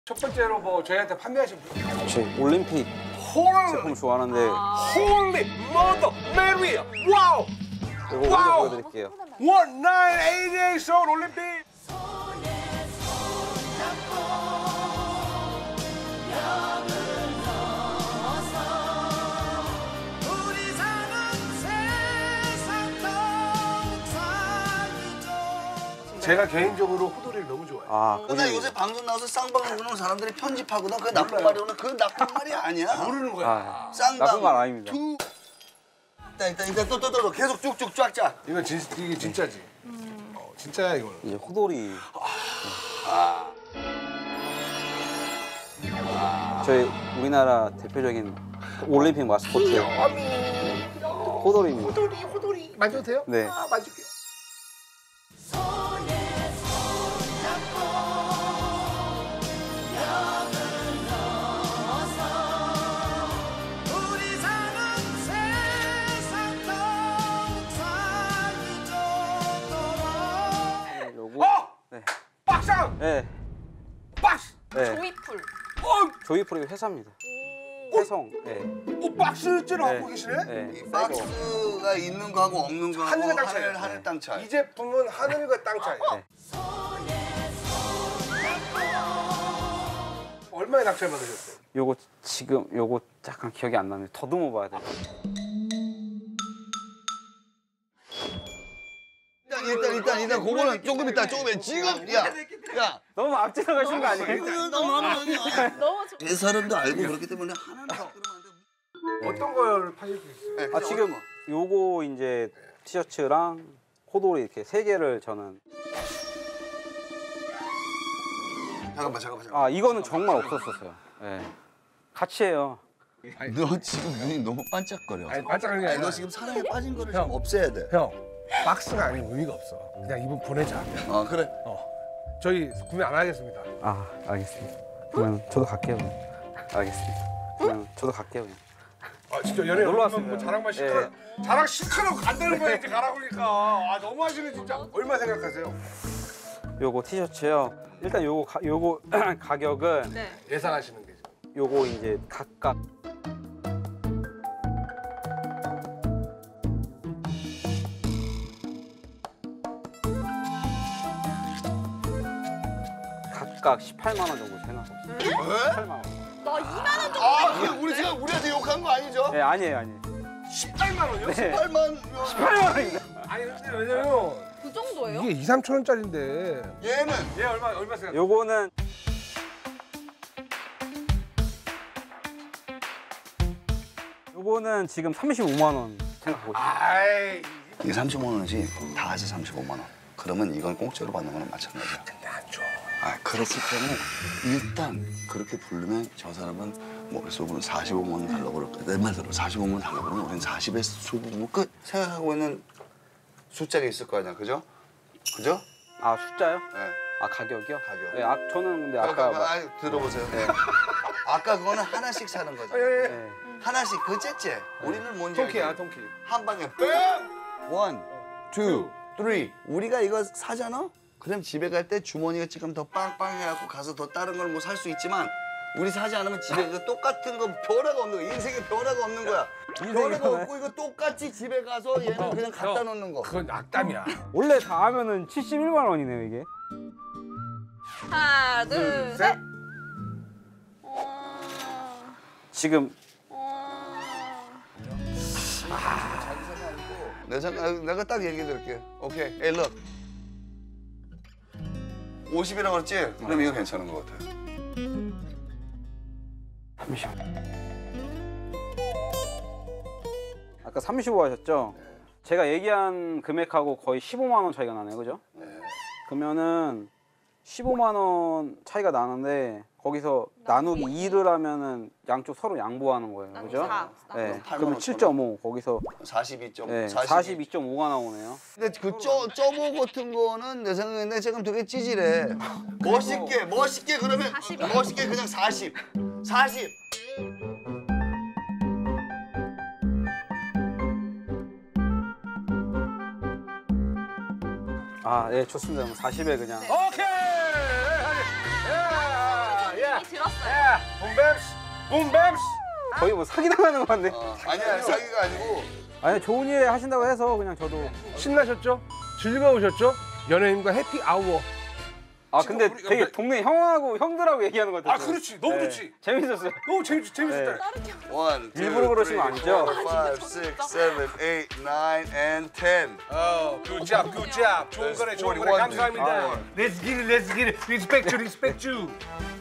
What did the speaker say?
첫 번째로 뭐 저희한테 판매하신 분. 저 올림픽 제품 좋아하는데 홀리 머더 메리야. 와우. 이거 먼저 보여드릴게요. 1988 서울 올림픽. 제가 개인적으로 호돌이를 너무 좋아해요. 아, 나 요새 방송 나와서 쌍방울 부르는 사람들이 편집하거든. 그 나쁜 말이 오늘 그 나쁜 말이 아니야. 모르는 거야. 아, 쌍방울. 나쁜 말 아닙니다. 일단 또 계속 쭉쭉 쫙쫙. 이건 이게 진짜지. 진짜야 이거는. 이제 호돌이. 저희 우리나라 대표적인 올림픽 마스코트 호돌이입니다. 호돌이 만져도 돼요? 네. 아, 만질게요. 네. 박상! 네. 박스! 네. 조이풀. 조이풀이 회사입니다. 회성. 네. 박스째로 네. 갖고 계시네? 네. 이 박스가 있는 거하고 없는 거하고 하늘과 땅 차이. 하늘 땅 차이. 이 제품은 하늘과 땅 차이. 네. 얼마에 낙찰 받으셨어요? 요거 지금 요거 약간 기억이 안 나네요. 더듬어 봐야 돼요. 일단 그거는 조금 있다. 지금 야. 너무 앞뒤 나가신 거 아니에요? 너무 좋. 이 사람도 알고 그렇기 때문에 하나는 더 끊으면 안 돼. 어떤 걸 팔릴 수 있어요? 아 지금 요거 이제 티셔츠랑 호돌이 이렇게 세 개를 저는 잠깐만. 아 이거는 정말 없었었어요. 네. 같이 해요. 너 지금 눈이 너무 반짝거려. 아니 반짝하는 게 아니, 아니라 너 지금 사랑에 빠진 거를 형. 좀 없애야 돼. 형 박스가 아니면 의미가 없어. 그냥 이분 보내자. 그래. 저희 구매 안 하겠습니다. 아 알겠습니다. 그러면 저도 갈게요. 알겠습니다. 그러면 저도 갈게요. 그냥. 아 진짜 연애 놀러 왔습니다. 뭐 자랑만 시끄러. 자랑 시끄러 간다는 거야 이제 가라고 그러니까. 아 너무 하시네 진짜. 얼마 생각하세요? 요거 티셔츠요. 일단 요거 가격은 네. 예상하시는 게. 요거 이제 각각 각각 18만 원 정도 생각하고 있어요. 18만 원. 나 2만 원 정도. 우리 지금 우리한테 욕한 거 아니죠? 네 아니에요. 18만 원이요? 네. 8만 18만 원입니다. 아니 근데 왜냐면 그 정도예요? 이게 2, 3천 원짜리인데 얘는 얘 얼마 생각? 요거는 요거는 지금 35만 원 생각하고 있어요. 아이 이게 35만 원이지 다 해서 35만 원. 그러면 이건 공짜로 받는 거는 마찬가지야. 근데 안 줘. 그렇기 때문에 일단 그렇게 부르면 저 사람은 머릿속으로 45만 원 달라고 그럴 거야. 내 말대로 45만 원 달라고 그러면 우리는 40에 수부르면 끝. 생각하고 있는 숫자가 있을 거 아니야, 그죠? 그죠? 아 숫자요? 네. 아 가격이요? 가격. 네, 저는 근데 아까 들어보세요. 네. 아까 그거는 하나씩 사는 거죠. 네. 하나씩 그 째째. 우리는 뭔지 통키야 알지? 통키. 한 방에 원, 투, 쓰리. 우리가 이거 사잖아? 그럼 집에 갈 때 주머니가 지금 더 빵빵해갖고 가서 더 다른 걸 뭐 살 수 있지만 우리 사지 않으면 집에 이거 똑같은 거 변화가 없는 거야. 인생에 변화가 없는 거야. 변화가 없고 이거 똑같이 집에 가서 얘는 그냥 갖다 놓는 거. 그건 악담이야. 원래 다 하면은 71만 원이네요 이게. 하나, 둘, 셋. 지금 내가 딱 얘기해 드릴게. 오케이. 에이, look. 50이라고 그랬지? 그럼 이거 괜찮은 것 같아. 아까 35 하셨죠? 제가 얘기한 금액하고 거의 15만 원 차이가 나네요, 그죠? 네. 그러면은 15만 원 차이가 나는데 거기서 나누기 2를 하면은 양쪽 서로 양보하는 거예요, 그죠? 네. 그러면 7.5 거기서 42.5. 네, 42.5가 나오네요. 근데 그 점오 같은 거는 내 생각에 지금 되게 찌질해. 멋있게 그러면 40이요? 멋있게 그냥 40. 40. 아, 네, 좋습니다. 그럼 40에 그냥. 오케이. 예. 들었어요. 야, 붐뱀스, 붐뱀스. 거의 뭐 사기 당하는 것 같네. 아니야 사기가 아니고 아니 좋은 일 하신다고 해서 그냥 저도. 신나셨죠? 즐거우셨죠? 연예인과 해피 아워. 아 근데 되게 동네 형하고 형들하고 얘기하는 것 아, 같았어요. 그렇지. 너무 네. 좋지. 재밌었어요. 너무 재밌었다. 네. 1, 2, 일부러 그러신 거 아니죠? 5, 6, 7, 8, 9, and 10. 굿잡, 굿잡. 좋은 거네, 좋은 거네. 감사합니다. Let's get it, let's get it. Respect you, respect you.